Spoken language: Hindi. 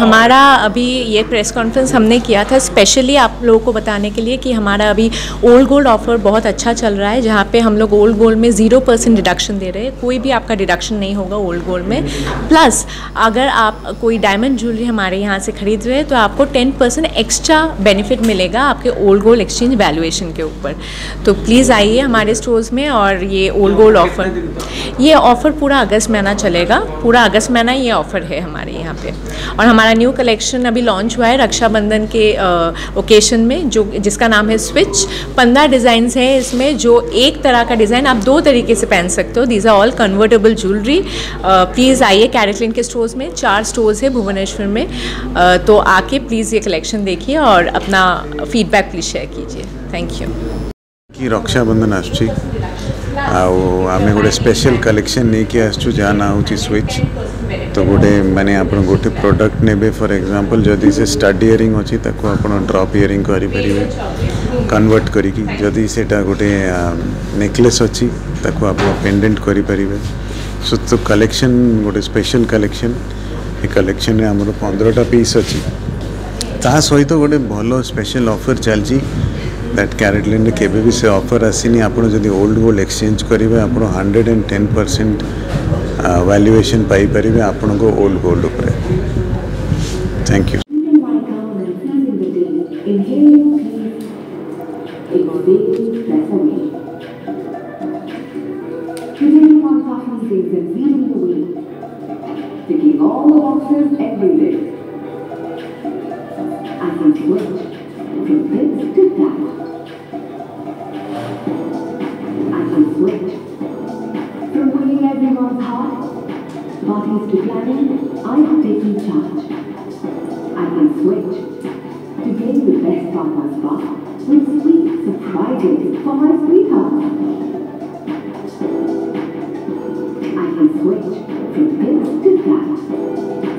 हमारा अभी ये प्रेस कॉन्फ्रेंस हमने किया था स्पेशली आप लोगों को बताने के लिए कि हमारा अभी ओल्ड गोल्ड ऑफ़र बहुत अच्छा चल रहा है, जहाँ पे हम लोग ओल्ड गोल्ड में 0% डिडक्शन दे रहे हैं। कोई भी आपका डिडक्शन नहीं होगा ओल्ड गोल्ड में। प्लस अगर आप कोई डायमंड ज्वेलरी हमारे यहाँ से खरीद रहे हैं तो आपको 10% एक्स्ट्रा बेनिफिट मिलेगा आपके ओल्ड गोल्ड एक्सचेंज वैल्यूएशन के ऊपर। तो प्लीज़ आइए हमारे स्टोर्स में। और ये ओल्ड गोल्ड ऑफ़र पूरा अगस्त महीना चलेगा। पूरा अगस्त महीना ये ऑफ़र है हमारे यहाँ पे। और हमारा न्यू कलेक्शन अभी लॉन्च हुआ है रक्षाबंधन के ओकेशन में, जिसका नाम है स्विच। 15 डिज़ाइंस हैं इसमें, जो एक तरह का डिज़ाइन आप 2 तरीके से पहन सकते हो। These are all convertible jewellery. Please आइए कैरेटलिन के स्टोर्स में, 4 स्टोर्स है भुवनेश्वर में। तो आके प्लीज़ ये कलेक्शन देखिए और अपना फीडबैक प्लीज़ शेयर कीजिए। Thank you. कि रक्षाबंधन आसुची आमे गोटे स्पेशल कलेक्शन नहीं कि आसु जहाँ ना हो स्विच। तो गोटे माने आप गोटे प्रोडक्ट ने फॉर एग्जांपल जदि से स्टड इयरिंग अच्छी ताको आप ड्रॉप इयरिंग करें कन्वर्ट करी, जदि सेटा गोटे नेकलेस अच्छी ताको आप पेंडेंट करें। सो तो कलेक्शन गोटे स्पेशल कलेक्शन। ये कलेक्शन में आमर 15टा पीस अच्छी। ता सहित गोटे भल स्पेशल ऑफर चलती दैट कैरेटलिन केबे भी से ऑफर आसीनी। आपन जदि ओल्ड गोल्ड एक्सचेंज करेंगे आप 110% वैल्यूएशन पाई परिबे आपन को ओल्ड गोल्ड ऊपर। Thank you. Everyone's heart, parties to planning, I am taking charge. I can switch to gain the best of my spa with sweet surprises for my sweetheart. I can switch from this to that.